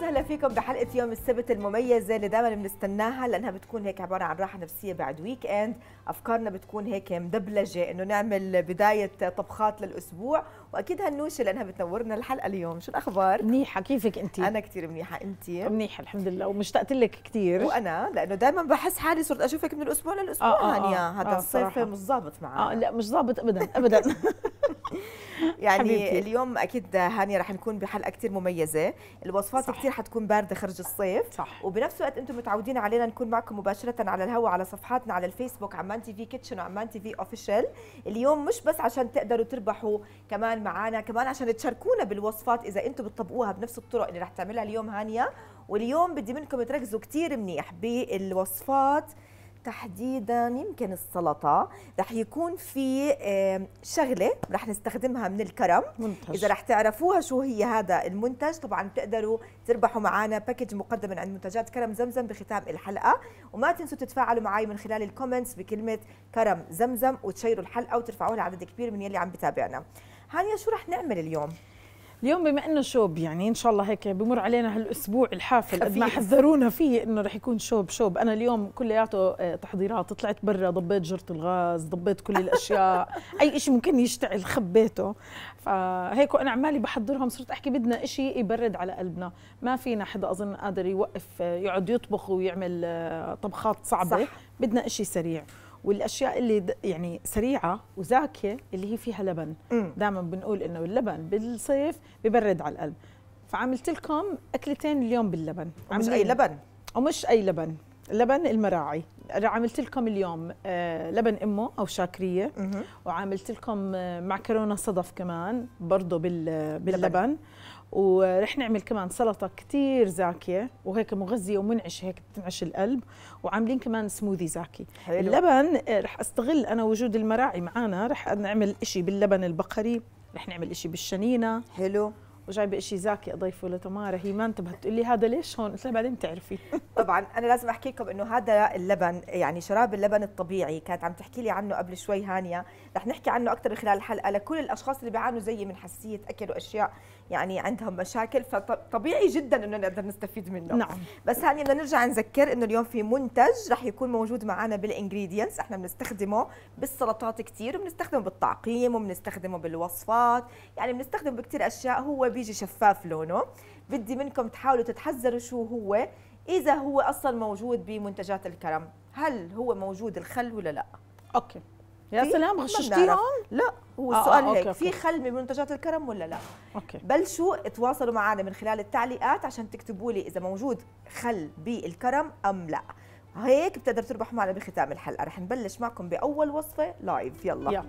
وسهلا فيكم بحلقة يوم السبت المميزة اللي دائما بنستناها، لأنها بتكون هيك عبارة عن راحة نفسية بعد ويك اند. أفكارنا بتكون هيك مدبلجة إنه نعمل بداية طبخات للأسبوع، وأكيد هالنوشة لأنها بتنورنا الحلقة اليوم. شو الأخبار؟ منيحة، كيفك أنت؟ أنا كثير منيحة، أنت؟ منيحة الحمد لله، ومشتقت لك كثير. وأنا لأنه دائما بحس حالي صرت أشوفك من الأسبوع للأسبوع. هانيا هذا الصيف مش ظابط معنا. لا مش ظابط أبدا أبدا. يعني حبيبتي. اليوم اكيد هانيا رح نكون بحلقه كثير مميزه، الوصفات كثير حتكون بارده خرج الصيف، صح. وبنفس الوقت انتم متعودين علينا نكون معكم مباشره على الهواء على صفحاتنا على الفيسبوك عمان تي في كيتشن وعمان تي في اوفيشال. اليوم مش بس عشان تقدروا تربحوا كمان معنا، كمان عشان تشاركونا بالوصفات اذا انتم بتطبقوها بنفس الطرق اللي رح تعملها اليوم هانيا. واليوم بدي منكم تركزوا كثير منيح بالوصفات، تحديدا يمكن السلطه رح يكون في شغله رح نستخدمها من الكرم. منتج. اذا رح تعرفوها شو هي هذا المنتج، طبعا بتقدروا تربحوا معنا باكج مقدم من عند منتجات كرم زمزم بختام الحلقه. وما تنسوا تتفاعلوا معي من خلال الكومنتس بكلمه كرم زمزم وتشيروا الحلقه وترفعوها لعدد كبير من يلي عم بتابعنا. هانيا شو رح نعمل اليوم؟ اليوم بما انه شوب، يعني ان شاء الله هيك بمر علينا هالاسبوع الحافل قد ما خفيف. حذرونا فيه انه رح يكون شوب. انا اليوم كلياته تحضيرات، طلعت برا ضبيت جرة الغاز، ضبيت كل الاشياء، اي شيء ممكن يشتعل خبيته. فهيك وانا عمالي بحضرهم صرت احكي بدنا شيء يبرد على قلبنا، ما فينا حدا اظن قادر يوقف يقعد يطبخ ويعمل طبخات صعبه، صح. بدنا شيء سريع. والاشياء اللي يعني سريعه وزاكيه اللي هي فيها لبن. دائما بنقول انه اللبن بالصيف ببرد على القلب، فعملت لكم اكلتين اليوم باللبن. مش اي لبن، ومش اي لبن، لبن المراعي. عملت لكم اليوم لبن امه او شاكريه، وعملت لكم معكرونه صدف كمان برضه باللبن. ورح نعمل كمان سلطه كثير زاكيه وهيك مغذيه ومنعشه، هيك بتنعش القلب. وعاملين كمان سموذي زاكي. حلو. اللبن رح استغل انا وجود المراعي معنا، رح نعمل شيء باللبن البقري، رح نعمل شيء بالشنينه. حلو. وجايبه شيء زاكي اضيفه لتمارا، هي ما انتبهت تقول لي هذا ليش هون؟ قلت لها بعدين بتعرفي. طبعا انا لازم احكي لكم انه هذا اللبن، يعني شراب اللبن الطبيعي، كانت عم تحكي لي عنه قبل شوي هانيا، رح نحكي عنه اكثر خلال الحلقه لكل الاشخاص اللي بيعانوا زيي من حساسيه اكل واشياء يعني عندهم مشاكل، فطبيعي جدا انه نقدر نستفيد منه. نعم. بس هانيا بدنا نرجع نذكر انه اليوم في منتج رح يكون موجود معنا بالانجريدينتس، احنا بنستخدمه بالسلطات كثير، وبنستخدمه بالطعقيم، وبنستخدمه بالوصفات، يعني بنستخدمه بكثير اشياء. هو بيجي شفاف لونه، بدي منكم تحاولوا تتحذروا شو هو، إذا هو أصلا موجود بمنتجات الكرم. هل هو موجود الخل ولا لا؟ اوكي. يا سلام، غششتيهم؟ لا، هو السؤال هيك، أوكي. في خل من منتجات الكرم ولا لا؟ اوكي. بلشوا تواصلوا معنا من خلال التعليقات عشان تكتبوا لي إذا موجود خل بالكرم أم لا. هيك بتقدر تربحوا معنا بختام الحلقة. رح نبلش معكم بأول وصفة لايف. يلا.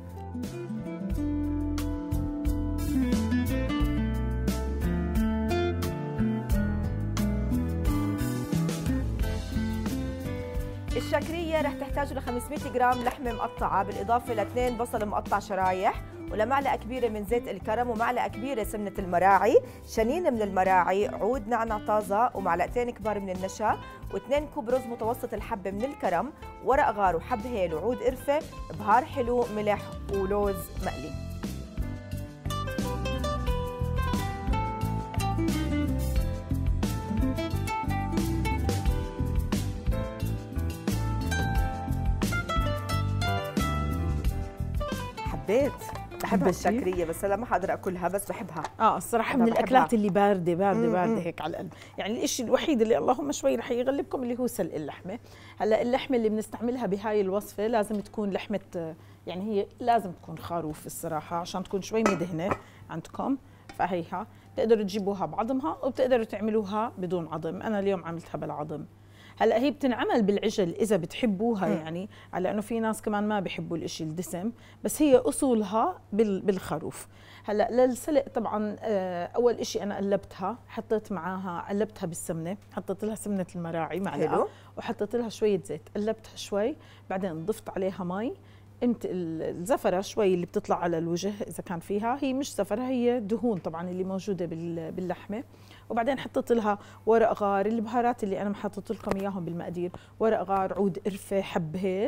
الشاكرية رح تحتاجوا ل 500 جرام لحمة مقطعة، بالإضافة ل 2 بصل مقطع شرايح، ولمعلقة كبيرة من زيت الكرم، ومعلقة كبيرة سمنة المراعي، شنين من المراعي، عود نعناع طازة، ومعلقتين كبار من النشا، و2 كوب رز متوسط الحبة من الكرم، ورق غار وحب هيل وعود قرفة، بهار حلو، ملح ولوز مقلي. بحب الشاكرية، بس لا ما حقدر اكلها، بس بحبها. الصراحه من الاكلات اللي باردة هيك على القلب. يعني الشيء الوحيد اللي اللهم شوي رح يغلبكم اللي هو سلق اللحمه. هلا اللحمه اللي بنستعملها بهاي الوصفه لازم تكون لحمه، يعني هي لازم تكون خروف الصراحه عشان تكون شوي مدهنه عندكم. فهيها بتقدروا تجيبوها بعظمها وبتقدروا تعملوها بدون عظم. انا اليوم عملتها بالعظم. هلا هي بتنعمل بالعجل اذا بتحبوها، يعني على انه في ناس كمان ما بيحبوا الاشي الدسم، بس هي اصولها بالخروف. هلا للسلق طبعا اول اشي انا قلبتها، حطيت معاها قلبتها بالسمنه، حطيت لها سمنه المراعي معلقه، وحطيت لها شويه زيت، قلبتها شوي، بعدين ضفت عليها مي. انت الزفره شوي اللي بتطلع على الوجه اذا كان فيها، هي مش زفره، هي دهون طبعا اللي موجوده باللحمه. وبعدين حطيت لها ورق غار، البهارات اللي انا محطت لكم اياهم بالمقادير، ورق غار، عود قرفه، حب هيل،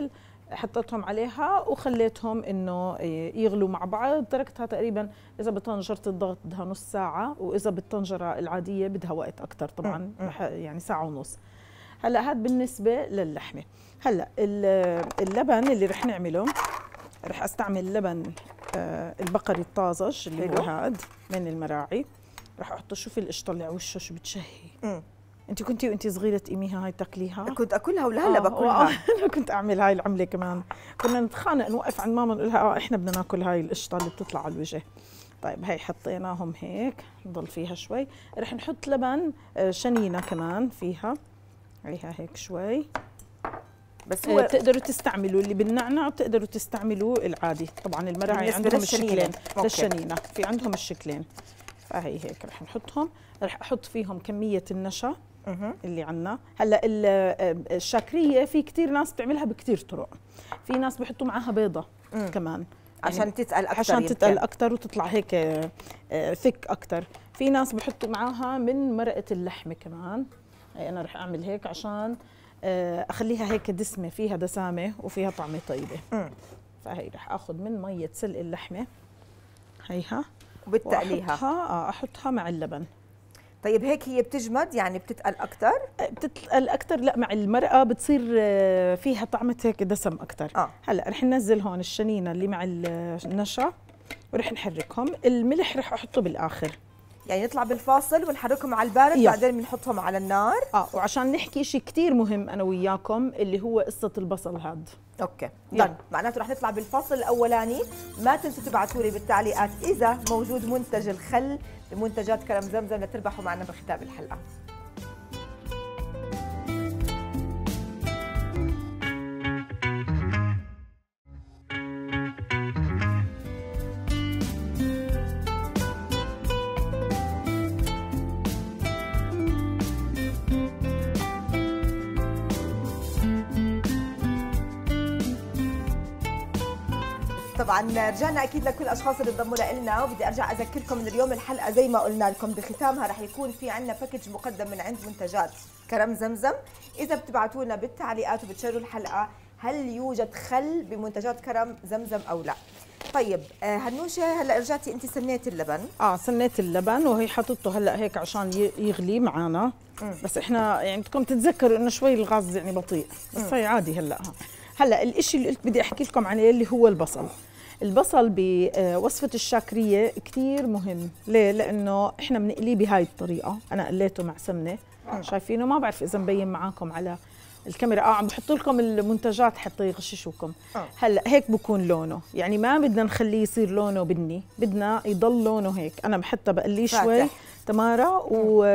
حطيتهم عليها وخليتهم انه يغلوا مع بعض. تركتها تقريبا اذا بطنجره الضغط بدها نص ساعه، واذا بالطنجره العاديه بدها وقت اكثر طبعا، يعني ساعه ونص. هلا هذا بالنسبه للحمه. هلا اللبن اللي رح نعمله، رح استعمل لبن البقري الطازج اللي هو هاد من المراعي. رح احطه. شوفي القشطه اللي على وشه شو بتشهي. انت كنتي وانت صغيره تقيميها هاي تاكليها؟ كنت اكلها ولهلا باكلها. انا كنت اعمل هاي العمله كمان. كنا نتخانق نوقف عند ماما نقول لها احنا بدنا ناكل هاي القشطه اللي بتطلع على الوجه. طيب هي حطيناهم هيك، نضل فيها شوي. رح نحط لبن شنينه كمان فيها، هيها هيك شوي. بس هو بتقدروا تستعملوا اللي بالنعنع، وبتقدروا تستعملوا العادي. طبعا المراعي عندهم الشكلين للشنينه، في عندهم الشكلين. فهي هيك رح نحطهم. رح احط فيهم كميه النشا اللي عنا. هلا الشاكريه في كثير ناس بتعملها بكثير طرق. في ناس بحطوا معاها بيضه كمان عشان يعني تتقل اكثر، عشان تتقل اكثر وتطلع هيك ثك اكثر. في ناس بحطوا معاها من مرقه اللحمه كمان. هي انا رح اعمل هيك عشان اخليها هيك دسمه، فيها دسامه وفيها طعمه طيبه. فهي رح اخذ من ميه سلق اللحمه هيها وبتقليها، احطها مع اللبن. طيب هيك هي بتجمد يعني بتتقل اكثر؟ بتتقل اكثر. لا، مع المرقه بتصير فيها طعمه هيك دسم اكثر. هلا رح ننزل هون الشنينه اللي مع النشا ورح نحركهم. الملح رح احطه بالاخر، يعني نطلع بالفاصل ونحركهم على البارد بعدين بنحطهم على النار. وعشان نحكي شيء كثير مهم انا وياكم اللي هو قصه البصل هاد. اوكي ضل، معناته رح نطلع بالفاصل الاولاني. ما تنسوا تبعتوا لي بالتعليقات اذا موجود منتج الخل بمنتجات كرم زمزم لتربحوا معنا بختام الحلقه. طبعا رجعنا اكيد لكل الاشخاص اللي انضموا لنا، وبدي ارجع اذكركم ان اليوم الحلقه زي ما قلنا لكم بختامها رح يكون في عندنا باكج مقدم من عند منتجات كرم زمزم. اذا بتبعتوا لنا بالتعليقات وبتشاركوا الحلقه هل يوجد خل بمنتجات كرم زمزم او لا. طيب هنوشه، هلا رجعتي انت سنيتي اللبن. سنيت اللبن وهي حطته هلا هيك عشان يغلي معنا. بس احنا يعني بدكم تتذكروا انه شوي الغاز يعني بطيء، بس هي عادي. هلا الشيء اللي قلت بدي احكي لكم عليه اللي هو البصل. البصل بوصفة الشاكرية كثير مهم. ليه؟ لأنه إحنا بنقليه بهاي الطريقة. أنا قليته مع سمنة، شايفينه؟ ما بعرف إذا مبين معاكم على الكاميرا. عم بحط لكم المنتجات حتى يغششوكم. هلا هيك بكون لونه، يعني ما بدنا نخليه يصير لونه بني، بدنا يضل لونه هيك. أنا حتى بقليه شوي تمارة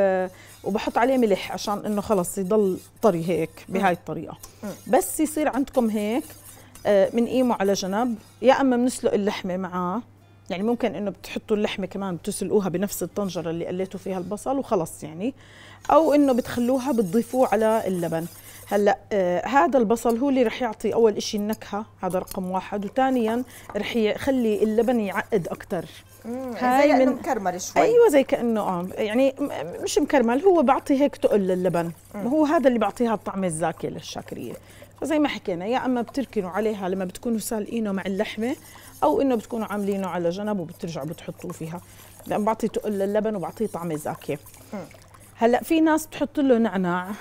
وبحط عليه ملح عشان إنه خلص يضل طري هيك بهاي الطريقة. بس يصير عندكم هيك بنقيمه على جنب، يا اما بنسلق اللحمه معاه. يعني ممكن انه بتحطوا اللحمه كمان بتسلقوها بنفس الطنجره اللي قليتوا فيها البصل وخلص يعني، او انه بتخلوها بتضيفوه على اللبن. هلا هذا البصل هو اللي رح يعطي اول إشي النكهه، هذا رقم واحد، وثانيا رح يخلي اللبن يعقد اكثر. زي كأنه مكرمل شوي. ايوه زي كانه يعني مش مكرمل، هو بعطي هيك تقل للبن. وهو هذا اللي بعطيها الطعمه الزاكيه للشاكريه. فزي ما حكينا، يا اما بتركنوا عليها لما بتكونوا سالقينه مع اللحمه، او انه بتكونوا عاملينه على جنب وبترجعوا بتحطوه فيها، لان بعطي تقل للبن وبعطيه طعمه زاكيه. هلا في ناس بتحط له نعناع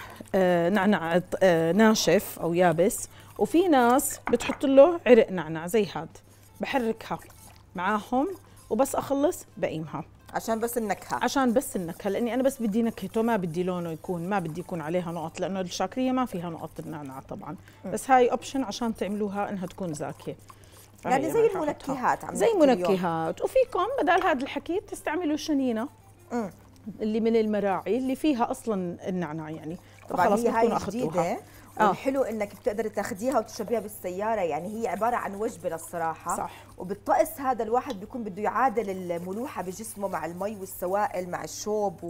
ناشف او يابس، وفي ناس بتحط له عرق نعناع زي هاد. بحركها معاهم وبس اخلص بقيمها عشان بس النكهه، لاني انا بس بدي نكهته، ما بدي لونه يكون، ما بدي يكون عليها نقط، لانه الشاكريه ما فيها نقط النعناع طبعا. بس هاي اوبشن عشان تعملوها انها تكون زاكيه. يعني زي المنكهات، زي منكهات. وفيكم بدل هذا الحكي تستعملوا شنينه اللي من المراعي اللي فيها اصلا النعناع يعني. طبعا هي هاي جديده. والحلو انك بتقدري تاخذيها وتشربيها بالسياره، يعني هي عباره عن وجبه للصراحه. صح. وبالطقس هذا الواحد بيكون بده يعادل الملوحه بجسمه مع المي والسوائل مع الشوب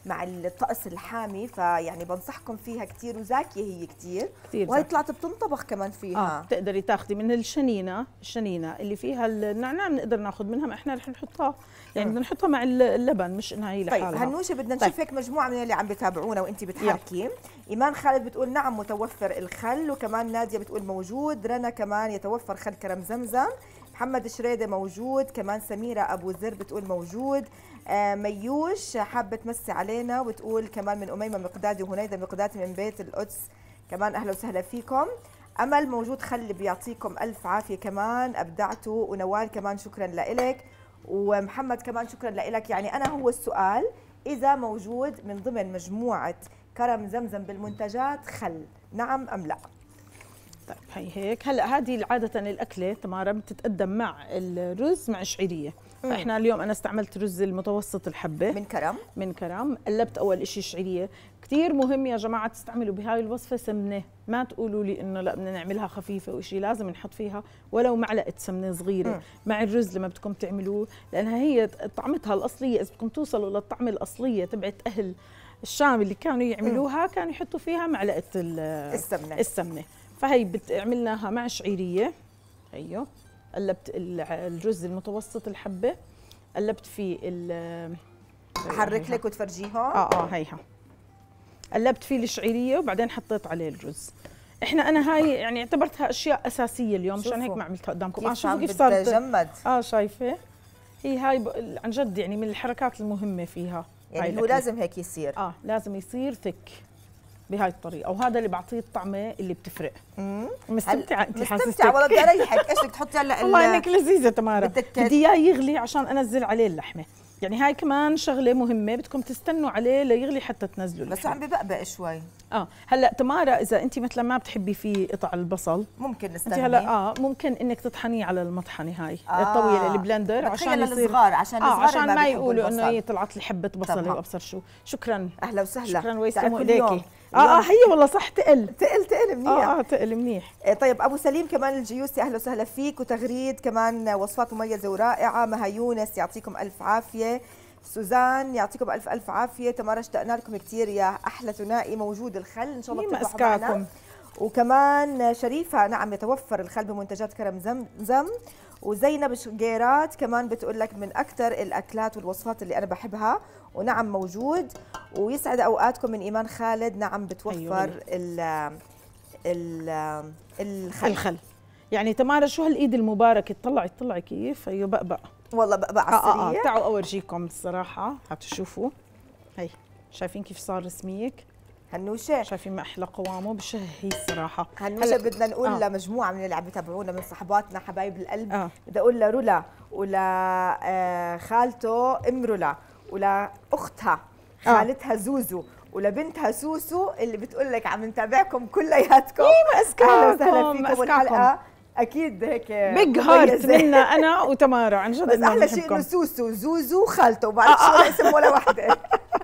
مع الطقس الحامي، فيعني بنصحكم فيها كثير، وزاكيه هي كثير، وهي زاكية. طلعت بتنطبخ كمان فيها. بتقدري تاخذي من الشنينه اللي فيها النعناع، بنقدر ناخذ منها، ما احنا رح نحطها يعني بدنا نحطها مع اللبن، مش انها هي لحالها. طيب هنوشه بدنا نشوف هيك مجموعه من اللي عم بتابعونا وانت بتحكي. ايمان خالد بتقول نعم متوفر الخل، وكمان ناديه بتقول موجود، رنا كمان يتوفر خل كرم زمزم، محمد شريده موجود، كمان سميره ابو زر بتقول موجود، ميوش حابه تمسي علينا وبتقول كمان من اميمه مقدادي وهنيدا مقدادي من بيت القدس، كمان اهلا وسهلا فيكم. امل موجود خل بيعطيكم الف عافيه، كمان ابدعتوا، ونوال كمان شكرا لك، ومحمد كمان شكرا لك. يعني انا هو السؤال اذا موجود من ضمن مجموعه كرم زمزم بالمنتجات خل، نعم ام لا؟ طيب هي هيك. هلا هذه عاده الاكله تمارا بتتقدم مع الرز مع شعيريه. فاحنا اليوم انا استعملت رز المتوسط الحبه من كرم. قلبت اول شيء شعيريه. كثير مهم يا جماعه تستعملوا بهاي الوصفه سمنه، ما تقولوا لي انه لا بدنا نعملها خفيفه وشيء، لازم نحط فيها ولو معلقه سمنه صغيره مع الرز لما بدكم تعملوه، لانها هي طعمتها الاصليه. اذا بدكم توصلوا للطعمه الاصليه تبعت اهل الشام اللي كانوا يعملوها، كانوا يحطوا فيها معلقه السمنه. فهي عملناها مع شعيريه. هيو قلبت الرز المتوسط الحبه، قلبت فيه احرك لك وتفرجيهم. هيها قلبت فيه الشعيريه وبعدين حطيت عليه الرز. انا هاي يعني اعتبرتها اشياء اساسيه اليوم، مشان هيك ما عملتها قدامكم. شوفوا كيف صارت تجمد. شايفه هي هاي عن جد يعني من الحركات المهمه فيها. يعني هو لازم هيك يصير. لازم يصير ثك بهاي الطريقه، وهذا اللي بعطيه الطعمه اللي بتفرق. مستمتعه انت؟ مستمتعه والله. بدي اريحك. ايش بدك تحطي هلا؟ والله انك لذيذه تمارا. بدي اياه يغلي عشان انزل عليه اللحمه. يعني هاي كمان شغله مهمه، بدكم تستنوا عليه ليغلي حتى تنزلوا بس عم ببقبق شوي. هلا تمارا اذا انت مثلا ما بتحبي فيه قطع البصل ممكن نستني. هلا ممكن انك تطحنيه على المطحنه هاي الطويله البلندر عشان الصغار، عشان ما يقولوا انه هي طلعت لي حبه بصل وابصر شو. شكرا، اهلا وسهلا. شكرا ويسلموا ايديكي. هي والله صح تقل منيح. تقل منيح. طيب ابو سليم كمان الجيوسي اهلا وسهلا فيك، وتغريد كمان وصفات مميزه ورائعه. مها يونس يعطيكم الف عافيه، سوزان يعطيكم الف عافيه، تمارا اشتقنا لكم كثير يا احلى ثنائي. موجود الخل ان شاء الله بتربحوا معنا. وكمان شريفه نعم يتوفر الخل بمنتجات كرم زمزم. وزينب شقيرات كمان بتقول لك من اكثر الاكلات والوصفات اللي انا بحبها، ونعم موجود. ويسعد اوقاتكم من ايمان خالد، نعم بتوفر الخل. يعني تمارا شو هالايد المباركه، طلعي كيف. هي بقبق والله، بقبق على السريع. تعالوا اورجيكم الصراحه، هاتوا شوفوا. هي شايفين كيف صار رسميك هنوشه؟ شايفين ما احلى قوامه بشهي الصراحه. هنوشه بدنا نقول لمجموعه من اللي عم يتابعونا من صحباتنا حبايب القلب، بدي اقول لرولا ولا خالته ام رولا ولا اختها خالتها زوزو ولبنتها سوسو اللي بتقول لك عم نتابعكم كلياتكم. اهلا وسهلا فيكم. والحلقه اكيد هيك بيج هارت منا انا وتمارا عن جد. بس احلى شيء انه سوسو زوزو خالته وبعرف شو اسم ولا وحده.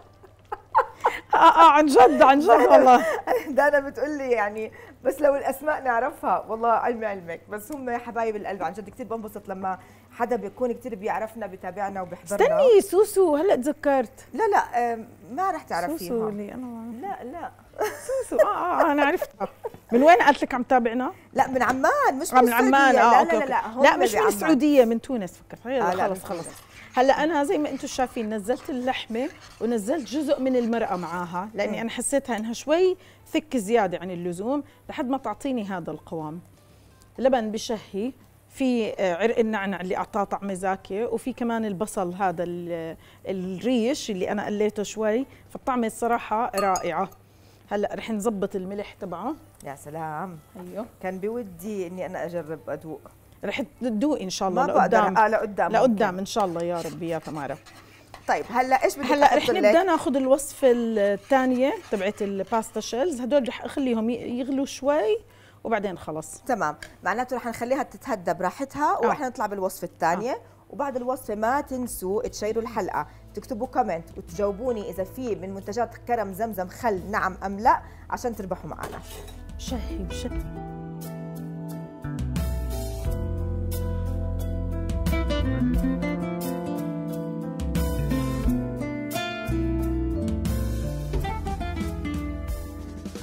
عن جد والله. دانا بتقول لي يعني بس لو الاسماء نعرفها، والله علمك. بس هم حبايب القلب عن جد. كثير بنبسط لما حدا بيكون كثير بيعرفنا بتابعنا وبيحضرنا. استني سوسو هلا تذكرت. لا ما رح تعرفيها. سوسو اللي انا لا سوسو انا عرفتها. من وين قالت لك عم تابعنا؟ لا من عمان، مش من عمان. لا مش من السعوديه، من تونس فكرت. خلص. هلا انا زي ما انتم شايفين نزلت اللحمه ونزلت جزء من المرقه معاها، لاني انا حسيتها انها شوي ثك زياده عن اللزوم لحد ما تعطيني هذا القوام. لبن بشهي، في عرق النعنع اللي اعطاه طعمه زاكيه، وفي كمان البصل هذا الريش اللي انا قليته شوي، فالطعمه الصراحه رائعه. هلا رح نظبط الملح تبعه. يا سلام. ايوه كان بودي اني انا اجرب ادوق. رح تدوقي ان شاء الله. ما بقدر. لقدام ان شاء الله يا رب يا تمارا. طيب هلا ايش بدك؟ هلا رح نبدا ناخذ الوصفه الثانيه تبعت الباستا شيلز. هدول رح اخليهم يغلوا شوي وبعدين خلص. تمام، معناته رح نخليها تتهدى براحتها ورح نطلع بالوصفه الثانيه. وبعد الوصفه ما تنسوا تشيروا الحلقه، تكتبوا كومنت وتجاوبوني اذا في من منتجات كرم زمزم خل نعم ام لا، عشان تربحوا معنا. بشهي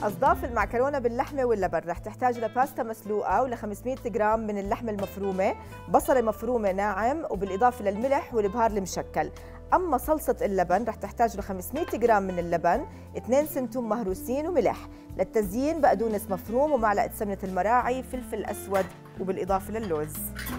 أصداف المعكرونة باللحمة واللبن رح تحتاج لباستا مسلوقة ول 500 جرام من اللحمة المفرومة، بصلة مفرومة ناعم، وبالإضافة للملح والبهار المشكل. أما صلصة اللبن رح تحتاج ل 500 جرام من اللبن، 2 سن توم مهروسين وملح. للتزيين بقدونس مفروم ومعلقة سمنة المراعي، فلفل أسود، وبالإضافة للوز.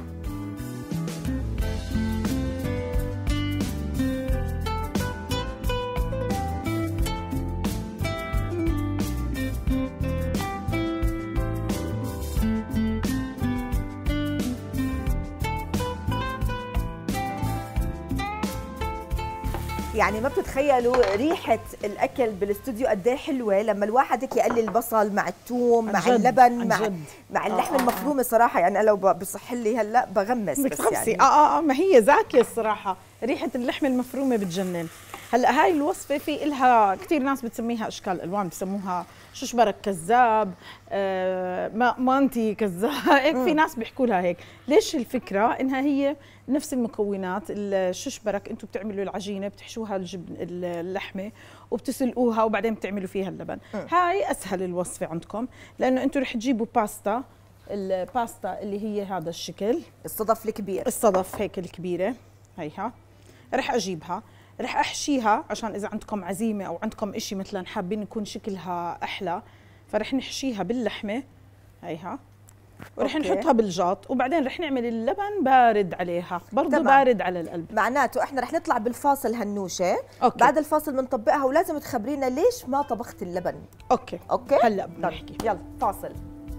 يعني ما بتتخيلوا ريحة الأكل بالاستوديو قد ايه حلوة لما الواحد هيك يقلي البصل مع الثوم مع اللبن مع اللحمة المفرومة. صراحة يعني لو بصح لي هلا بغمس بس يعني ما هي زاكية الصراحة، ريحة اللحمة المفرومة بتجنن. هلا هاي الوصفة في إلها كثير ناس بتسميها أشكال ألوان، بسموها ششبرك كذاب، مانتي كذاب، هيك في ناس بيحكوا لها هيك. ليش الفكرة؟ إنها هي نفس المكونات. الششبرك انتم بتعملوا العجينة، بتحشوها اللحمة وبتسلقوها وبعدين بتعملوا فيها اللبن. هاي أسهل الوصفة عندكم، لأنه انتم رح تجيبوا باستا، الباستا اللي هي هذا الشكل، الصدف الكبير، الصدف هيك الكبيرة هيها. رح أجيبها، رح أحشيها عشان إذا عندكم عزيمة أو عندكم إشي مثلا حابين يكون شكلها أحلى، فرح نحشيها باللحمة هيها، ورح نحطها بالجاط، وبعدين رح نعمل اللبن بارد عليها برضه، بارد على القلب. معناته احنا رح نطلع بالفاصل هنوشة. بعد الفاصل بنطبقها، ولازم تخبرينا ليش ما طبخت اللبن. اوكي هلا بنحكي. يلا فاصل.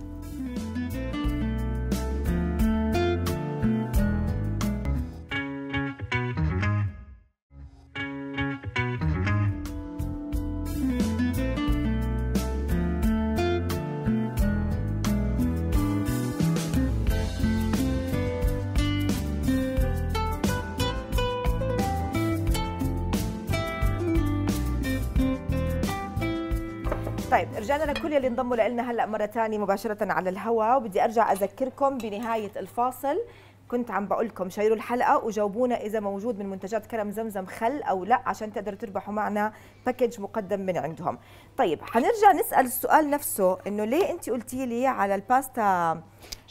طيب رجعنا لكل اللي انضموا لنا هلا مره ثانيه مباشره على الهواء، وبدي ارجع اذكركم بنهايه الفاصل كنت عم بقول لكم شيروا الحلقه وجاوبونا اذا موجود من منتجات كرم زمزم خل او لا، عشان تقدروا تربحوا معنا باكج مقدم من عندهم. طيب حنرجع نسال السؤال نفسه، انه ليه انت قلتي لي على الباستا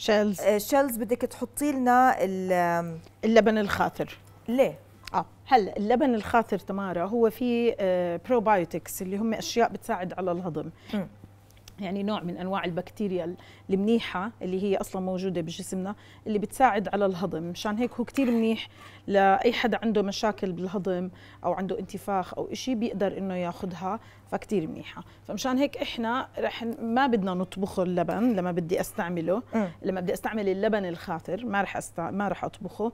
شيلز بدك تحطي لنا اللبن الخاثر؟ ليه؟ هلا اللبن الخاثر تمارا هو فيه بروبايوتكس اللي هم اشياء بتساعد على الهضم. يعني نوع من انواع البكتيريا المنيحه اللي هي اصلا موجوده بجسمنا، اللي بتساعد على الهضم. مشان هيك هو كثير منيح لاي حدا عنده مشاكل بالهضم او عنده انتفاخ او شيء، بيقدر انه ياخذها، فكتير منيحه. فمشان هيك احنا ما بدنا نطبخه اللبن لما بدي استعمله. لما بدي استعمل اللبن الخاثر ما رح اطبخه،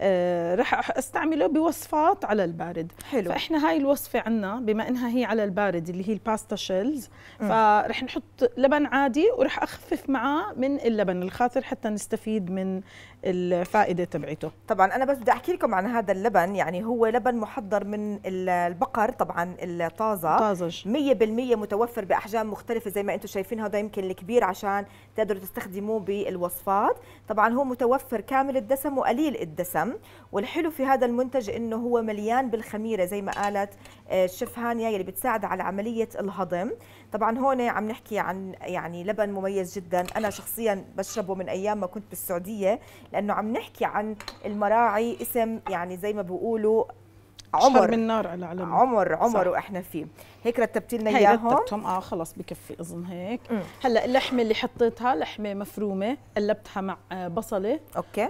رح استعمله بوصفات على البارد. حلو. فاحنا هاي الوصفه عنا بما انها هي على البارد اللي هي الباستا شيلز، فرح نحط لبن عادي ورح اخفف معاه من اللبن الخاثر حتى نستفيد من الفائده تبعته. طبعا انا بس بدي احكي لكم عن هذا اللبن، يعني هو لبن محضر من البقر طبعا طازج 100% متوفر باحجام مختلفه زي ما انتم شايفين. هذا يمكن الكبير عشان تقدروا تستخدموه بالوصفات. طبعا هو متوفر كامل الدسم وقليل الدسم، والحلو في هذا المنتج انه هو مليان بالخميره زي ما قالت الشيف هانيا اللي بتساعد على عمليه الهضم. طبعا هون عم نحكي عن يعني لبن مميز جدا، انا شخصيا بشربه من ايام ما كنت بالسعوديه، لانه عم نحكي عن المراعي اسم يعني زي ما بيقولوا عمر من نار على علم، عمر واحنا فيه. هيك رتبتي لنا اياهم. رتبتهم خلص بكفي اظن هيك. هلا اللحمه اللي حطيتها لحمه مفرومه، قلبتها مع بصله اوكي،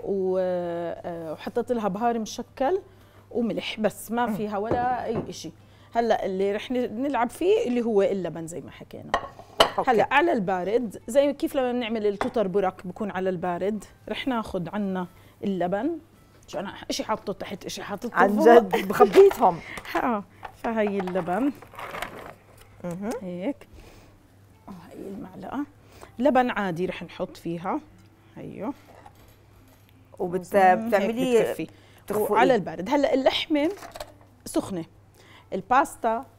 وحطيت لها بهار مشكل وملح، بس ما فيها ولا اي شيء. هلا اللي رح نلعب فيه اللي هو اللبن زي ما حكينا. هلا على البارد زي كيف لما بنعمل التوتر برك بكون على البارد، رح ناخذ عنا اللبن. شو انا شي حاطه تحت شي حاطه عن جد بخبيتهم. فهي اللبن هيك، هي المعلقه لبن عادي رح نحط فيها. هيو وبتعمليه على البارد. هلا اللحمه سخنه، الباستا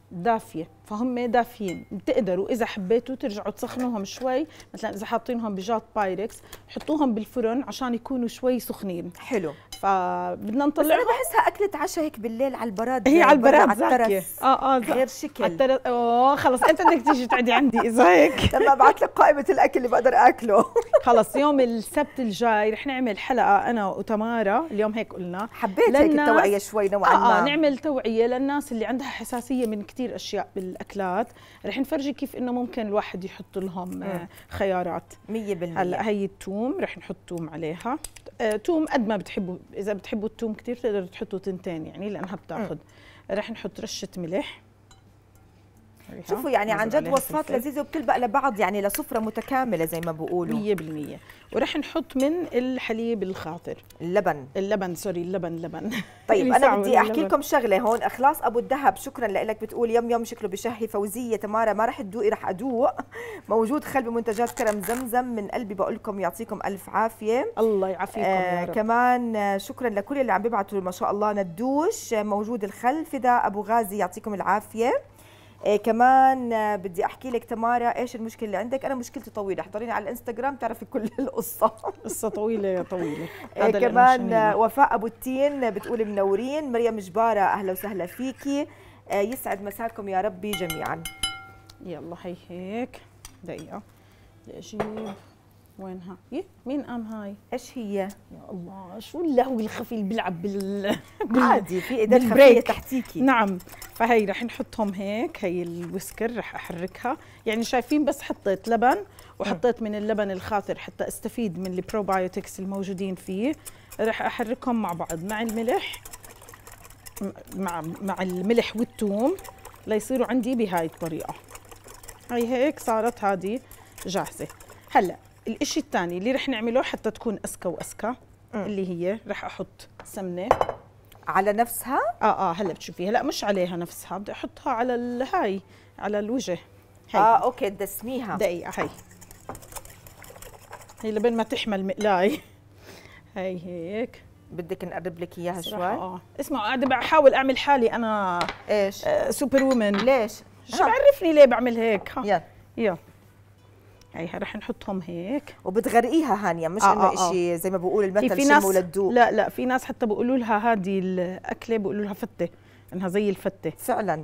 دافيه، فهم دافيين. بتقدروا اذا حبيتوا ترجعوا تسخنوهم شوي، مثلا اذا حاطينهم بجات بايركس حطوهم بالفرن عشان يكونوا شوي سخنين. حلو. فبدنا بس نطلعهم. انا بحسها اكله عشاء هيك بالليل على البراد، هي على البراد على زاكيه. الترس. غير شكل. خلص انت بدك تيجي تقعدي عندي اذا هيك. لما ابعث لك قائمه الاكل اللي بقدر اكله. خلص يوم السبت الجاي رح نعمل حلقه انا وتمارا، اليوم هيك قلنا حبيت هيك التوعيه شوي نوعا ما. نعمل توعيه للناس اللي عندها حساسيه من كثير اشياء بالاكلات. رح نفرجي كيف انه ممكن الواحد يحط لهم خيارات 100%. هلا هي الثوم رح نحط ثوم عليها. ثوم قد ما بتحبوا، اذا بتحبوا الثوم كثير تقدروا تحطوا تنتين يعني لانها بتاخذ. رح نحط رشه ملح. شوفوا يعني عن جد وصفات لذيذه وبتلبق لبعض، يعني لسفره متكامله زي ما بقولوا. 100%. ورح نحط من الحليب الخاطر، اللبن سوري اللبن. طيب انا بدي احكي لكم شغله هون. اخلاص ابو الذهب شكرا لك، بتقول يم يم شكله بشهي. فوزيه تمارا ما رح تدوقي رح ادوق. موجود خل بمنتجات كرم زمزم، من قلبي بقول لكم يعطيكم الف عافيه. الله يعافيكم يا رب. كمان شكرا لكل اللي عم بيبعتوا ما شاء الله ندوش. موجود الخل. فدا ابو غازي يعطيكم العافيه. كمان بدي احكي لك تمارا ايش المشكله اللي عندك. انا مشكلتي طويله، احضريني على الانستغرام تعرفي كل القصه. قصه طويله يا طويله. كمان وفاء ابو التين بتقول منورين. مريم جباره اهلا وسهلا فيكي. يسعد مساكم يا ربي جميعا. يلا هي هيك دقيقه بدي اجيب. وينها؟ مين قام هاي؟ ايش هي؟ يا الله شو اللهو الخفي اللي بيلعب عادي في ايدين خفيه تحتيكي. نعم. فهي رح نحطهم هيك. هي الويسكر رح احركها، يعني شايفين بس حطيت لبن وحطيت من اللبن الخاطر حتى استفيد من البروبايوتكس الموجودين فيه. رح احركهم مع بعض مع الملح، مع الملح والثوم ليصيروا عندي بهاي الطريقه. هي هيك صارت هذه جاهزه. هلا الاشي الثاني اللي رح نعمله حتى تكون أسكى وأسكى اللي هي رح أحط سمنة على نفسها. هلا بتشوفيها. لا مش عليها نفسها، بدي أحطها على هاي على الوجه. هي. اوكي تدسميها دقيقة. هي لبين ما تحمل مقلاي. هي هيك. بدك نقرب لك اياها شوي. اسمعوا قاعدة بحاول أعمل حالي أنا ايش؟ سوبر وومن. ليش؟ شو بعرفني ليه بعمل هيك. يلا هي رح نحطهم هيك وبتغرقيها هانيا، مش انه شيء زي ما بقول المثل شم ولا تدوق. لا في ناس حتى بيقولوا لها هذه الاكله بيقولوا لها فته، انها زي الفته فعلا.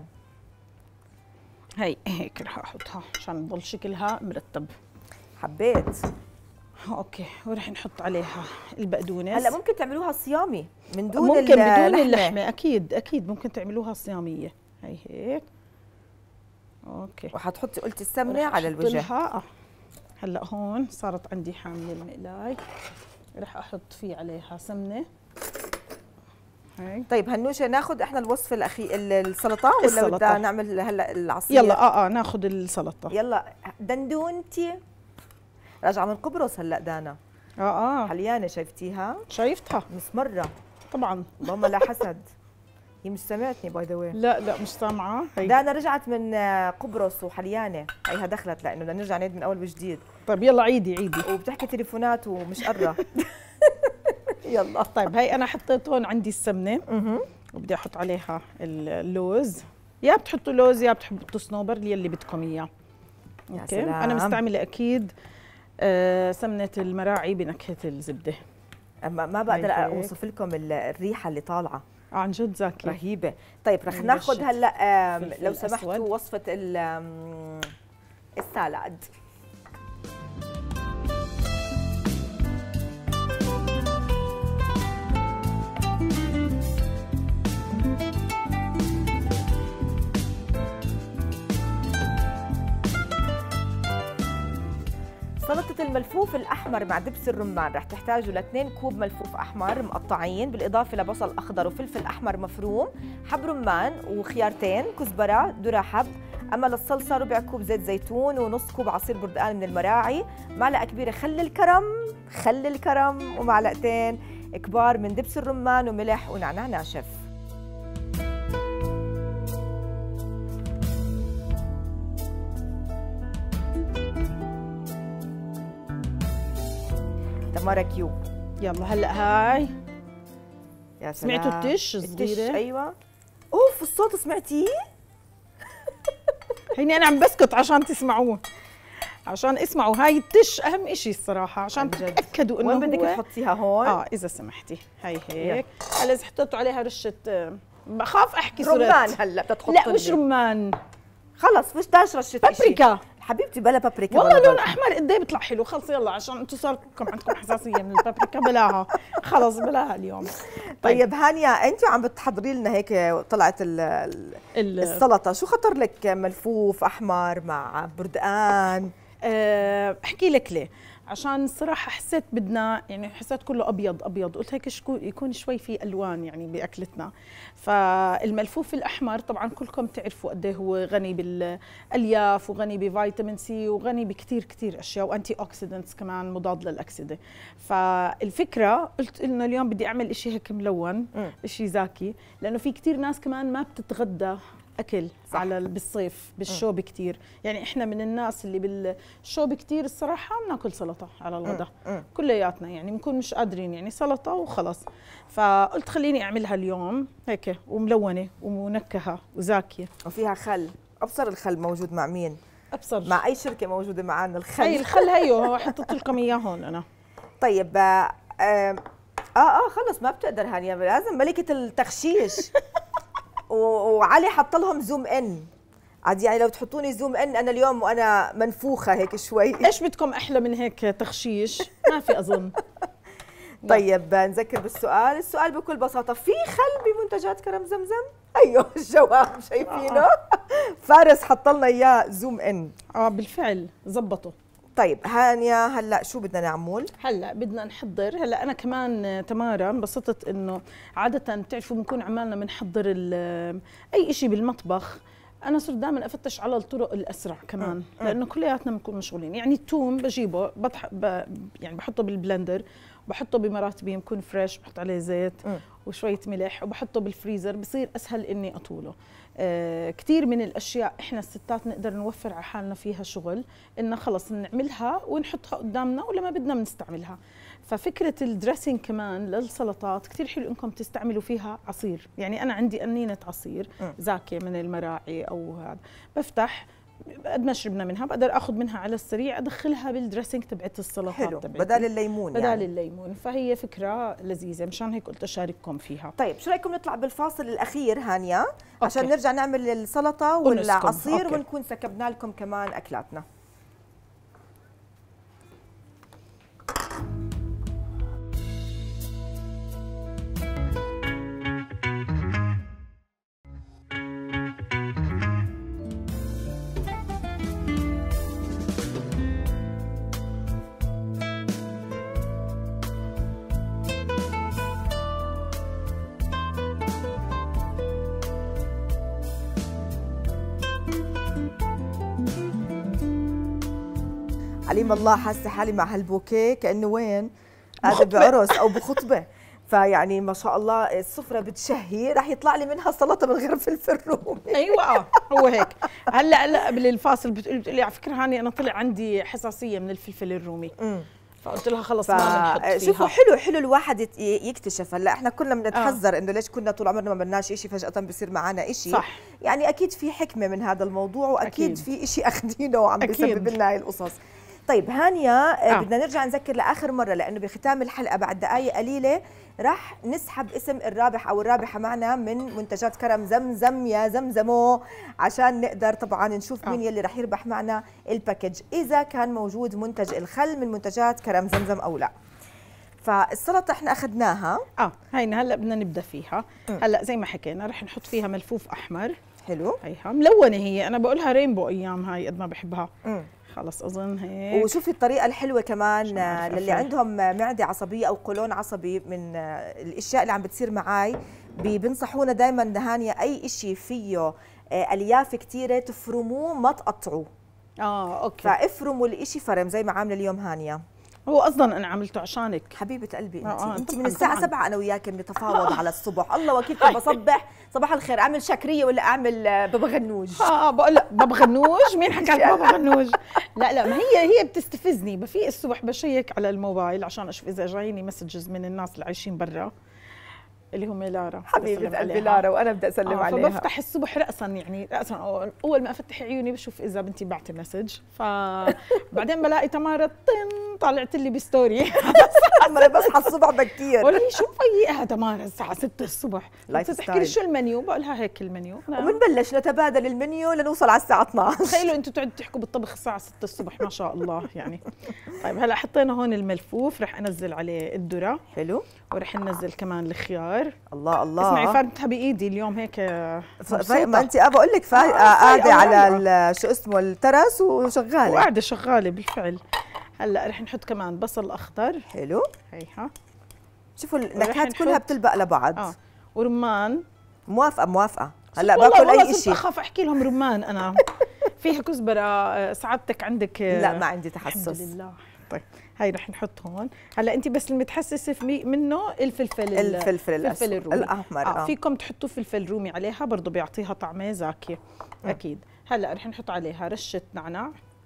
هي هيك رح احطها عشان يضل شكلها مرتب. حبيت. اوكي. ورح نحط عليها البقدونس. هلا ممكن تعملوها صيامي من دون ممكن بدون اللحمه. اكيد ممكن تعملوها صياميه. هي هيك. اوكي. وحتحطي قلتي السمنه على الوجه. هلا هون صارت عندي حامله المقلاي، رح احط فيه عليها سمنه. هي. طيب هنوشه ناخذ احنا الوصفه السلطه ولا بدنا نعمل هلا العصير؟ يلا ناخذ السلطه. يلا دندونتي راجعه من قبرص هلا دانا. حليانه شايفتيها؟ شايفتها مسمره طبعا. اللهم لا حسد. هي مش سمعتني باي ذا واي. لا مش سامعه. دانا رجعت من قبرص وحليانه، هيها دخلت لانه بدنا نرجع نعيد من اول وجديد. طيب يلا عيدي وبتحكي تليفونات ومش قرة. يلا. طيب هي انا حطيت هون عندي السمنه وبدي احط عليها اللوز. يا بتحطوا لوز يا بتحطوا صنوبر يلي بدكم اياه. اوكي. سلام. انا مستعمله اكيد سمنه المراعي بنكهه الزبده. ما بقدر اوصف لكم الريحه اللي طالعه. عن جد زاكي رهيبه. طيب رح ناخذ هلا لو سمحتوا وصفه السالاد. سلطة الملفوف الأحمر مع دبس الرمان رح تحتاجوا ل2 كوب ملفوف أحمر مقطعين، بالإضافة لبصل أخضر وفلفل أحمر مفروم، حب رمان وخيارتين، كزبرة، ذرة حب. أما للصلصة ربع كوب زيت زيتون ونص كوب عصير برتقال من المراعي، معلقة كبيرة خل الكرم ومعلقتين كبار من دبس الرمان وملح ونعناع ناشف. تمارا كيو. يلا هلا هاي. يا سلام. سمعتوا التش صغيرة؟ ايوه. اوف الصوت سمعتيه؟ هيني انا عم بسكت عشان تسمعوه، عشان اسمعوا. هاي التش اهم إشي الصراحه، عشان تتاكدوا انه وين بدك تحطيها هون؟ اذا سمحتي. هاي هيك. هلا اذا حطيتوا عليها رشه، بخاف احكي رمان. هلا بدها تحط لا مش رمان، خلص مش داش رشه بابريكا حبيبتي، بلا بابريكا والله بلا لون احمر قد ايه بيطلع حلو. خلص يلا، عشان انتم صار عندكم حساسيه من البابريكا، بلاها خلص بلاها اليوم. طيب هانيا، انت عم بتحضري لنا هيك طلعت السلطه، شو خطر لك ملفوف احمر مع بردقان؟ احكي لك ليه. عشان الصراحه حسيت بدنا، يعني حسيت كله ابيض ابيض، قلت هيك يكون شوي في الوان يعني باكلتنا. فالملفوف الاحمر طبعا كلكم تعرفوا قد ايه هو غني بالالياف وغني بفيتامين سي وغني بكثير كثير اشياء، وانتي اوكسيدنتس كمان، مضاد للاكسده. فالفكره قلت انه اليوم بدي اعمل شيء هيك ملون، شيء زاكي، لانه في كثير ناس كمان ما بتتغدى اكل صح. على بالصيف بالشوب كثير، يعني احنا من الناس اللي بالشوب كثير الصراحه بناكل سلطه على الغداء كلياتنا، يعني بنكون مش قادرين، يعني سلطه وخلص. فقلت خليني اعملها اليوم هيك وملونه ومنكهه وزاكيه وفيها خل. ابصر الخل موجود مع مين؟ ابصر مع اي شركه موجوده معنا الخل؟ هي الخل هيو حطيت لكم اياه هون انا. طيب خلص ما بتقدر هانيا، لازم ملكه التخشيش. وعلي حط لهم زوم ان عاد، يعني لو تحطوني زوم ان انا اليوم وانا منفوخه هيك شوي. ايش بدكم احلى من هيك تخشيش؟ ما في اظن. طيب نذكر بالسؤال، السؤال بكل بساطه، في خل بمنتجات كرم زمزم؟ ايوه الجواب شايفينه. فارس حط لنا اياه زوم ان. بالفعل زبطوا. طيب هانيا، هلا شو بدنا نعمل؟ هلا بدنا نحضر. هلا انا كمان تمارا انبسطت انه عاده بتعرفوا بنكون عمالنا بنحضر اي شيء بالمطبخ. انا صرت دائما افتش على الطرق الاسرع كمان، لانه كلياتنا بنكون مشغولين. يعني الثوم بجيبه يعني بحطه بالبلندر، بحطه بمراتبي بكون فريش، بحط عليه زيت وشويه ملح وبحطه بالفريزر، بصير اسهل اني اطوله. كثير من الاشياء احنا الستات نقدر نوفر على حالنا فيها شغل، انه خلص نعملها ونحطها قدامنا ولما بدنا بنستعملها. ففكره الدريسنج كمان للسلطات كثير حلو انكم تستعملوا فيها عصير. يعني انا عندي قنينه عصير زاكيه من المراعي او هذا، بفتح قد ما شربنا منها بقدر اخذ منها على السريع ادخلها بالدريسنج تبعت السلطات. حلو، بدال الليمون بدال يعني. الليمون. فهي فكره لذيذه، مشان هيك قلت اشارككم فيها. طيب شو رايكم نطلع بالفاصل الاخير هانيا عشان نرجع نعمل السلطه والعصير ونكون سكبنا لكم كمان اكلاتنا. عليم الله، حاسه حالي مع هالبوكيه كانه وين؟ قاعده بعرس او بخطبه. فيعني ما شاء الله السفره بتشهي، رح يطلع لي منها سلطه من غير فلفل رومي. ايوه هو هيك. هلا قبل الفاصل بتقولي على فكره هاني انا طلع عندي حساسيه من الفلفل الرومي. فقلت لها خلص ما بنحط فيها. شوفوا حلو الواحد يكتشف. هلا احنا كلنا بنتحذر انه ليش كنا طول عمرنا ما بدناش شيء فجاه بصير معنا شيء. صح. يعني اكيد في حكمه من هذا الموضوع، واكيد في شيء اخذينه وعم بيسبب لنا هاي القصص. طيب هانيا، بدنا نرجع نذكر لاخر مره، لانه بختام الحلقه بعد دقائق قليله راح نسحب اسم الرابح او الرابحه معنا من منتجات كرم زمزم يا زمزمو، عشان نقدر طبعا نشوف مين يلي راح يربح معنا الباكج اذا كان موجود منتج الخل من منتجات كرم زمزم او لا. فالسلطه احنا اخذناها. هينا هلا بدنا نبدا فيها. هلا زي ما حكينا رح نحط فيها ملفوف احمر. حلو. هيها ملونه، هي انا بقولها رينبو ايام هاي قد ما بحبها. خلص اظن هيك. وشوفي الطريقه الحلوه كمان للي عندهم معده عصبيه او قولون عصبي، من الاشياء اللي عم بتصير معي بنصحونا دائما هانيا اي شيء فيه الياف كثيره تفرموه ما تقطعوه. اوكي. فافرموا الشيء فرم زي ما عامله اليوم هانيا. هو اصلا انا عملته عشانك حبيبه قلبي. انت من الساعه 7 انا وياك بنتفاوض على الصبح. الله وكيلكم بصبح صباح الخير، اعمل شكريه ولا اعمل بابا غنوج؟ بقول لك بابا غنوج. مين حكى لك بابا غنوج؟ لا ما هي بتستفزني. بفيق الصبح بشيك على الموبايل عشان اشوف اذا جايني مسجز من الناس اللي عايشين برا. اللي هم لارا. حبيبه قلبي لارا، وانا بدي اسلم عليها. فبفتح الصبح راسا، يعني راسا اول ما افتح عيوني بشوف اذا بنتي بعتي مسج، فبعدين بلاقي تمارا طلعت لي بستوري. انا بصحى الصبح بكير، ولا هي شو مفيقها تمارا الساعه 6 الصبح، بتحكي لي شو المنيو، بقول لها هيك المنيو، وبنبلش نتبادل المنيو لنوصل على الساعه 12. تخيلوا انتم تقعدوا تحكوا بالطبخ الساعه 6 الصبح، ما شاء الله يعني. طيب هلا حطينا هون الملفوف، رح انزل عليه الذره. حلو. ورح ننزل كمان الخيار. الله الله، اسمعي فردتها بايدي اليوم هيك. ما انت بقول لك قاعده على شو اسمه الترس وشغاله. وقاعده شغاله بالفعل. هلا رح نحط كمان بصل اخضر. حلو. هيها شوفوا النكهات كلها بتلبق لبعض. ورمان. موافقه. هلا باكل اي شيء. اخاف احكي لهم رمان انا. فيها كزبره، سعادتك عندك؟ لا ما عندي تحسس. الحمد لله. طيب هاي رح نحط هون. هلا انت بس المتحسسه منه الفلفل الرومي الاحمر. فيكم تحطوا فلفل رومي عليها برضه، بيعطيها طعمه زاكي اكيد. هلا رح نحط عليها رشه نعناع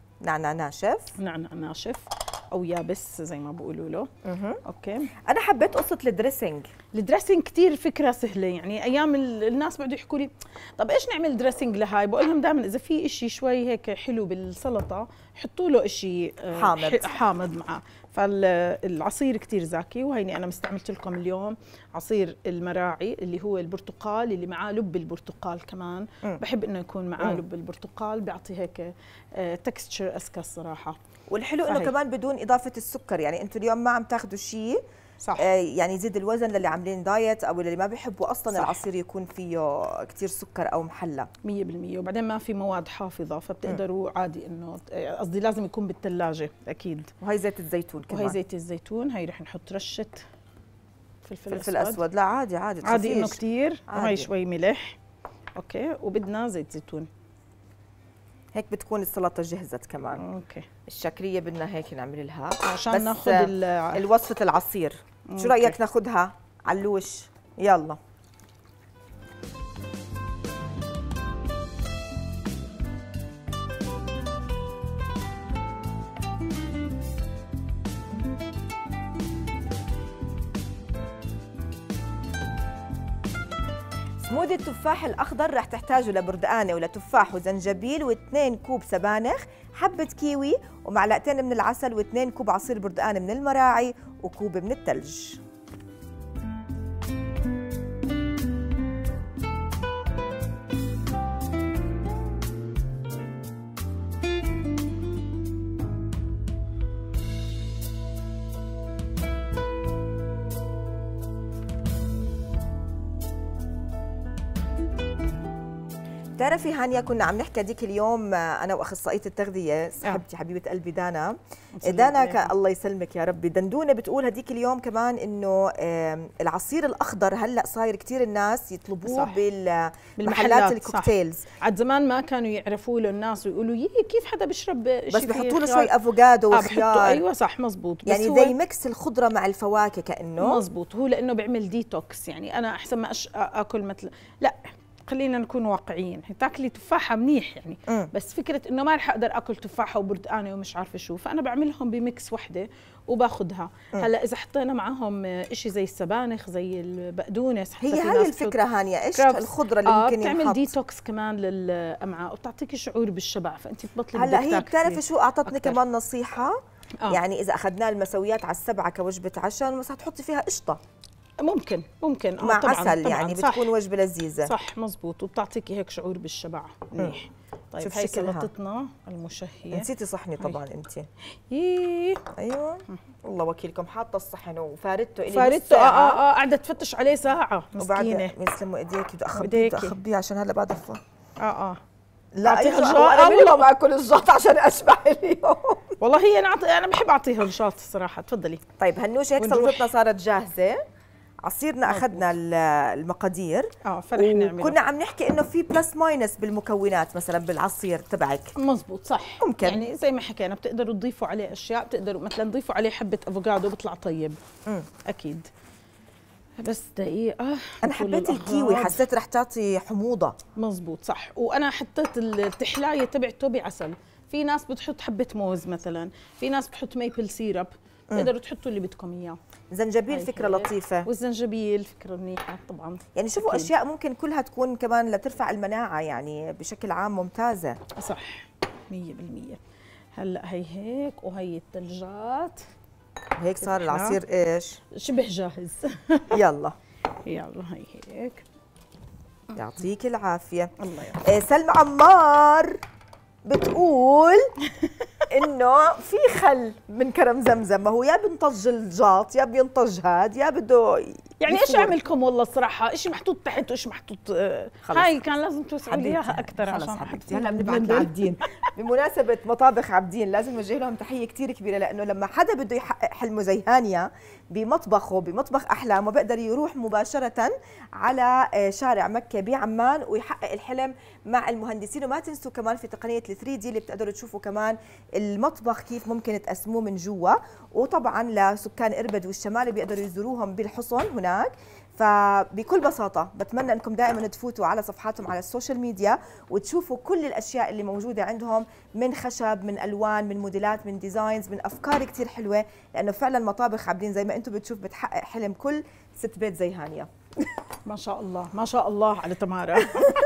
ناشف او يابس زي ما بيقولوا له. اوكي. انا حبيت قصه الدريسنج كثير فكره سهله، يعني ايام الناس بيقعدوا يحكوا لي طب ايش نعمل دريسنج لهاي، بقول لهم دائما اذا في شيء شوي هيك حلو بالسلطه حطوا له شيء حامض معه. فالعصير كثير زاكي، وهيني انا مستعملت لكم اليوم عصير المراعي اللي هو البرتقال اللي معاه لب البرتقال كمان. بحب انه يكون معاه لب البرتقال، بيعطي هيك تكستشر اسكى الصراحه. والحلو انه كمان بدون اضافه السكر، يعني انتم اليوم ما عم تاخذوا شيء صح يعني يزيد الوزن للي عاملين دايت او اللي ما بيحبوا اصلا صح. العصير يكون فيه كثير سكر او محلى 100%، وبعدين ما في مواد حافظه، فبتقدروا عادي انه قصدي لازم يكون بالثلاجه اكيد. وهي زيت الزيتون كمان، وهي زيت الزيتون. هي رح نحط رشه فلفل اسود. لا عادي عادي انه كثير. وهي شوي ملح. اوكي. وبدنا زيت زيتون. هيك بتكون السلطه جهزت كمان. اوكي. الشكريه بدنا هيك نعمل لها عشان ناخذ الوصفه العصير. شو رايك ناخذها علوش؟ يلا. سموذي التفاح الأخضر رح تحتاجوا لبردقانة ولتفاح وزنجبيل و2 كوب سبانخ، حبة كيوي ومعلقتين من العسل و2 كوب عصير بردقان من المراعي وكوب من الثلج. بتعرفي هانيا كنا عم نحكي هذيك اليوم انا واخصائيه التغذيه صاحبتي حبيبه قلبي دانا الله يسلمك يا ربي. دندونه بتقول هذيك اليوم كمان انه العصير الاخضر هلا صاير كثير الناس يطلبوه بالمحلات الكوكتيلز. عاد زمان ما كانوا يعرفوا له الناس ويقولوا كيف حدا بيشرب بس بيحطوا له شوي افوكادو وخيار. ايوه صح مزبوط. يعني زي ميكس الخضره مع الفواكه كانه مزبوط. هو لانه بيعمل ديتوكس، يعني انا احسن ما اكل مثل لا خلينا نكون واقعيين، تاكلي تفاحه منيح يعني بس فكره انه ما رح اقدر اكل تفاحه وبردقانه ومش عارفه شو، فانا بعملهم بميكس وحده وباخذها. هلا اذا حطينا معهم شيء زي السبانخ زي البقدونس، هي هاي الفكره هانيا، ايش الخضره اللي ممكن بتعمل ديتوكس كمان للامعاء وبتعطيكي شعور بالشبع، فانت بتبطلي هلا هي بتعرفي شو اعطتني كمان نصيحه يعني اذا اخذنا المسويات على السبعه كوجبه عشاء بس حتحطي فيها قشطه ممكن مع طبعاً عسل طبعاً يعني بتكون وجبه لذيذه صح مزبوط، وبتعطيكي هيك شعور بالشبع منيح. طيب هي سلطتنا المشهيه. نسيتي صحني طبعا انت. ايوه والله وكيلكم حاطه الصحن وفاردته قاعده تفتش عليه ساعه مسكينه. يسلموا ايديك. بدي اخبيه عشان هلا بعد لا اعطيها الجاط. انا ما اكل الجاط عشان اشبع اليوم. والله هي انا بحب اعطيها الجاط الصراحه. تفضلي. طيب هنوش هيك سلطتنا صارت جاهزه، عصيرنا اخذنا المقادير فرح نعمل. كنا عم نحكي انه في بلس ماينس بالمكونات مثلا بالعصير تبعك. مزبوط صح ممكن يعني زي ما حكينا بتقدروا تضيفوا عليه اشياء، بتقدروا مثلا تضيفوا عليه حبه افوكادو بيطلع طيب. اكيد. بس دقيقه. انا حبيت الكيوي، حسيت رح تعطي حموضه. مزبوط صح. وانا حطيت التحلايه تبعته بعسل. في ناس بتحط حبه موز مثلا، في ناس بتحط ميبل سيرب، تقدروا تحطوا اللي بدكم اياه. زنجبيل فكره لطيفه، والزنجبيل فكره منيحه طبعا. يعني شوفوا أكيد. اشياء ممكن كلها تكون كمان لترفع المناعه يعني بشكل عام ممتازه. صح 100%. هلا هي هيك وهي الثلجات هيك صار العصير ايش؟ شبه جاهز. يلا يلا هي هيك. يعطيك العافيه. الله يعافيك. سلمى عمار بتقول انه في خل من كرم زمزم، ما هو يا بينطج الجاط يا بينطج هاد يا بده يعني ايش اعملكم والله الصراحه، شيء محطوط تحت وشيء محطوط. هاي كان لازم توسعوا لي اياها اكثر عشان حبيبتي. هلا بنبعث لعبدين بمناسبه مطابخ عابدين لازم نوجه لهم تحيه كثير كبيره، لانه لما حدا بده يحقق حلمه زي هانيا بمطبخه بمطبخ احلامه بيقدر يروح مباشره على شارع مكه بعمان ويحقق الحلم مع المهندسين. وما تنسوا كمان في تقنيه ال 3 دي اللي بتقدروا تشوفوا كمان المطبخ كيف ممكن تقسموه من جوا. وطبعا لسكان اربد والشمال بيقدروا يزوروهم بالحصن هناك. فبكل بساطة بتمنى انكم دائما تفوتوا على صفحاتهم على السوشيال ميديا وتشوفوا كل الاشياء اللي موجودة عندهم من خشب، من الوان، من موديلات، من ديزاينز، من افكار كثير حلوة، لانه فعلا مطابخ عابدين زي ما انتم بتشوف بتحقق حلم كل ست بيت زي هانيا. ما شاء الله ما شاء الله على تمارا.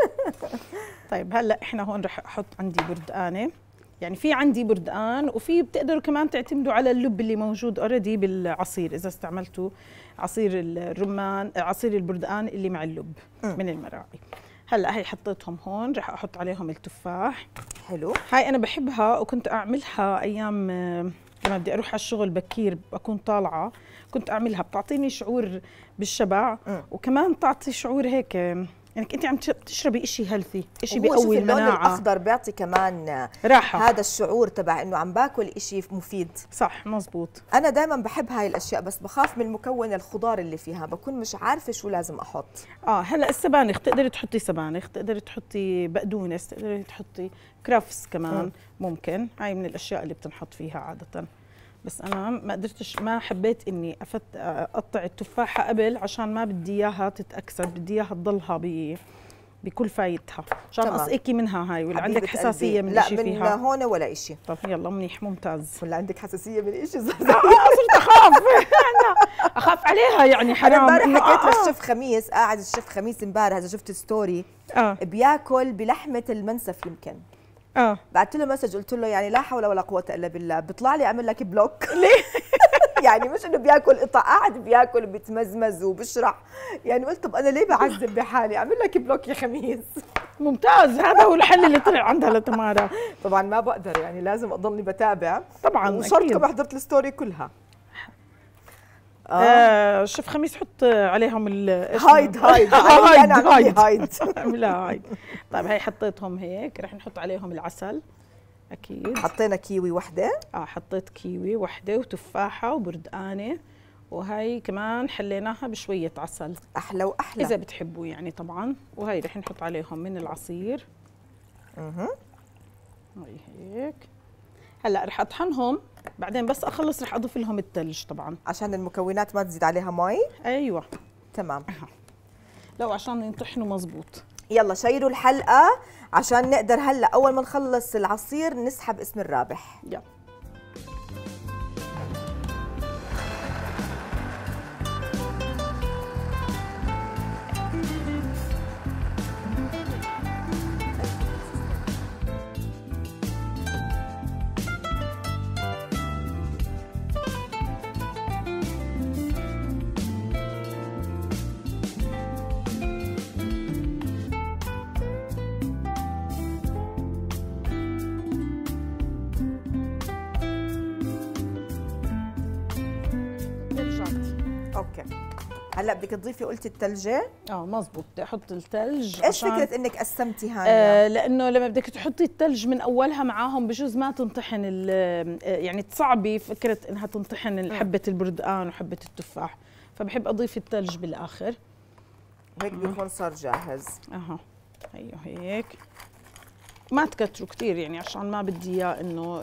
طيب هلا احنا هون رح احط عندي بردقانة، يعني في عندي بردقان وفي بتقدروا كمان تعتمدوا على اللب اللي موجود اوريدي بالعصير اذا استعملتوا عصير الرمان، عصير البردقان اللي مع اللب من المراعي. هلا هي حطيتهم هون، رح احط عليهم التفاح. حلو. هاي انا بحبها وكنت اعملها ايام لما بدي اروح على الشغل بكير بكون طالعه، كنت اعملها بتعطيني شعور بالشبع وكمان تعطي شعور هيك يعني انت عم تشربي شيء هيلثي، شيء بيقوي المناعه. اللون الاخضر بيعطي كمان راحه، هذا الشعور تبع انه عم باكل شيء مفيد. صح مزبوط. انا دائما بحب هاي الاشياء بس بخاف من المكون الخضار اللي فيها، بكون مش عارفه شو لازم احط. هلا السبانخ تقدري تحطي سبانخ، تقدري تحطي بقدونس، تقدري تحطي كرفس كمان ممكن. هاي من الاشياء اللي بتنحط فيها عاده. بس انا ما قدرتش، ما حبيت اني اقطع التفاحه قبل عشان ما بدي اياها تتاكسد، بدي اياها تضلها بكل فايدتها عشان اسقيكي منها هاي. ولا عندك حساسيه من شيء فيها؟ لا من هون ولا شيء. طب يلا منيح ممتاز. ولا عندك حساسيه من شيء؟ صرت اخاف. اخاف عليها يعني حرام. انا امبارح حكيت للشيف خميس، قاعد الشيف خميس امبارح اذا شفت ستوري بياكل بلحمه المنسف يمكن. بعثت له مسج قلت له يعني لا حول ولا قوه الا بالله، بيطلع لي اعمل لك بلوك. ليه؟ يعني مش انه بياكل قطع، قاعد بياكل وبيتمزمز وبشرح، يعني قلت طب انا ليه بعذب بحالي؟ اعمل لك بلوك يا خميس. ممتاز، هذا هو الحل اللي طلع عندها لتمارا. طبعا ما بقدر يعني لازم اضلني بتابع طبعا، وشرط كمان حضرت الستوري كلها. شوف خميس حط عليهم هايد اعملها هايد. طيب هي حطيتهم هيك، رح نحط عليهم العسل اكيد. حطينا كيوي وحده. حطيت كيوي وحده وتفاحه وبردقانه، وهي كمان حليناها بشويه عسل. احلى واحلى اذا بتحبوا يعني طبعا. وهي رح نحط عليهم من العصير. هي هيك. هلا رح اطحنهم، بعدين بس اخلص رح اضيف لهم الثلج طبعا عشان المكونات ما تزيد عليها مي. ايوه تمام. لو عشان ينطحنوا مزبوط. يلا شيروا الحلقه عشان نقدر هلا اول ما نخلص العصير نسحب اسم الرابح. يلا. اوكي. هلا بدك تضيفي قلتي الثلجه؟ مزبوط، بدي احط الثلج. ايش فكره انك قسمتي هاي؟ لانه لما بدك تحطي الثلج من اولها معاهم بجوز ما تنطحن يعني تصعبي فكره انها تنطحن حبه البردقان وحبه التفاح، فبحب اضيف الثلج بالاخر. وهيك بيكون صار جاهز. ايوه هيك. ما تكتروا كثير يعني عشان ما بدي اياه انه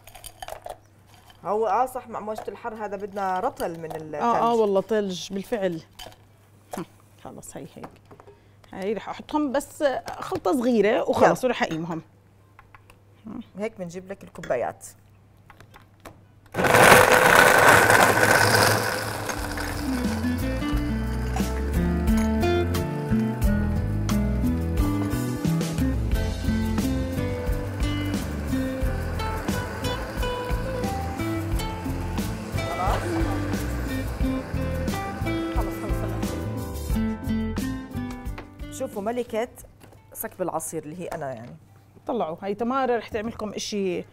هو صح، مع موجة الحر هذا بدنا رطل من الثلج. والله ثلج بالفعل. خلص هي هيك. هي رح احطهم بس خلطه صغيره وخلص ورح اقيمهم. هيك بنجيب لك الكوبايات. شوفوا ملكه سكب العصير اللي هي انا يعني. طلعوا هاي تمارا رح تعمل لكم شيء.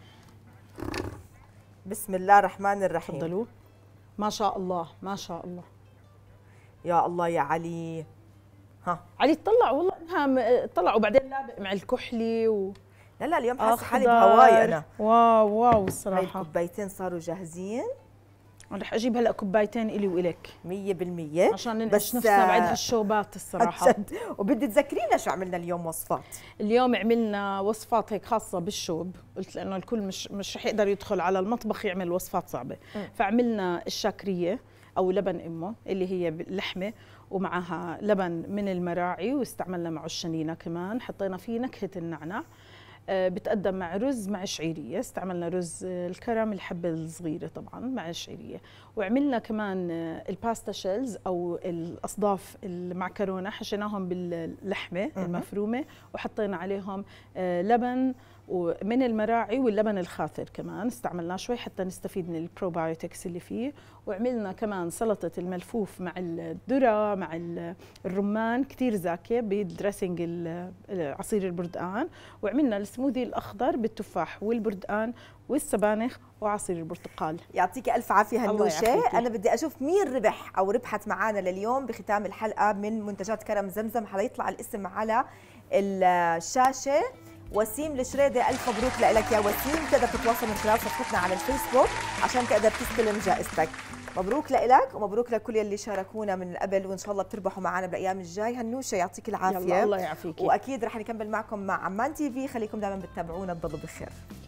بسم الله الرحمن الرحيم. تفضلوا. ما شاء الله ما شاء الله. يا الله يا علي. ها علي طلعوا والله انها طلعوا بعدين لابق مع الكحلي لا اليوم حاسه حالي بهواي انا. واو واو هاي الصراحه. الكوبايتين صاروا جاهزين. رح اجيب هلا كوبايتين الي والك 100% عشان ننقش نفسنا بعد هالشوبات الصراحه. وبدي تذكرينا شو عملنا اليوم وصفات. اليوم عملنا وصفات هيك خاصه بالشوب، قلت لانه الكل مش رح يقدر يدخل على المطبخ يعمل وصفات صعبه. فعملنا الشاكريه او لبن امه اللي هي اللحمه ومعها لبن من المراعي، واستعملنا معه الشنينه كمان، حطينا فيه نكهه النعناع. بتقدم مع رز مع شعيريه، استعملنا رز الكرم الحبه الصغيره طبعا مع الشعيريه. وعملنا كمان الباستا شيلز او الاصداف المعكرونه، حشيناهم باللحمه المفرومه وحطينا عليهم لبن ومن المراعي واللبن الخاثر كمان استعملناه شوي حتى نستفيد من البروبايوتكس اللي فيه. وعملنا كمان سلطه الملفوف مع الذره مع الرمان كثير زاكيه بدريسنج عصير البردقان. وعملنا السموذي الاخضر بالتفاح والبردقان والسبانخ وعصير البرتقال. يعطيك الف عافيه هالنوشه. انا بدي اشوف مين ربح او ربحت معنا لليوم بختام الحلقه من منتجات كرم زمزم. حيطلع الاسم على الشاشه. وسيم الشريدي، الف مبروك لك يا وسيم. تقدر تتواصل من خلال صفحتنا على الفيسبوك عشان تقدر تستلم جائزتك. مبروك لك ومبروك لكل اللي شاركونا من قبل، وان شاء الله بتربحوا معنا بالايام الجاي. هنوشه يعطيك العافيه. الله يعافيك. واكيد رح نكمل معكم مع عمان تي في. خليكم دائما بتتابعونا. تضلوا بخير.